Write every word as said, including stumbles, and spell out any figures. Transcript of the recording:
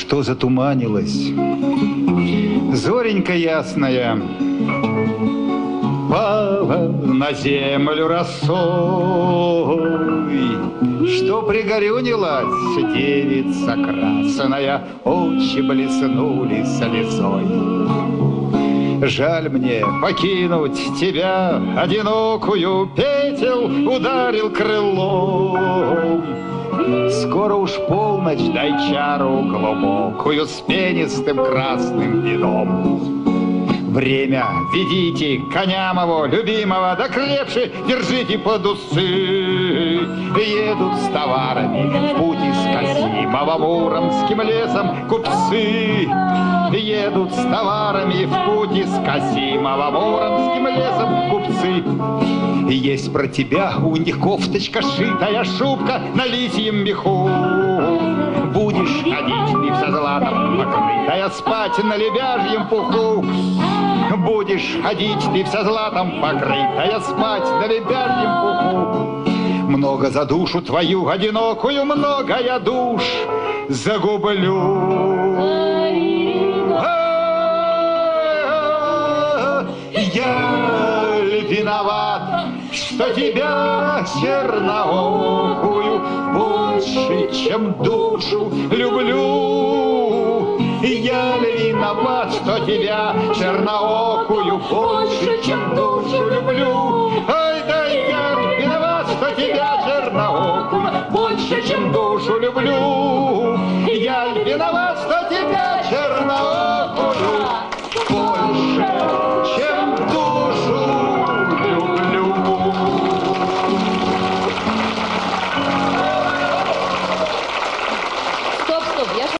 что затуманилось. Зоренька ясная пала на землю росой, что пригорюнилась девица красная, очи блеснули слезой. Жаль мне покинуть тебя, одинокую, петел ударил крылом. Скоро уж полночь, дай чару глубокую с пенистым красным вином. Время ведите коня моего любимого, да крепче держите под усы. Едут с товарами в путь из Касимова муромским лесом купцы. Едут с товарами в путь из Касимова муромским лесом купцы. И есть про тебя у них кофточка шитая, шубка на лисьем меху. Будешь ходить ты вся златом покрытая, спать на лебяжьем пуху. Будешь ходить ты вся златом покрытая, спать на лебяжьем пуху. Много за душу твою одинокую, много я душ загублю. Я ли виноват, что тебя черноокую больше, чем душу люблю? Я ли виноват, что тебя черноокую больше, чем душу люблю? Ай, да я виноват, что тебя черноокую больше, чем душу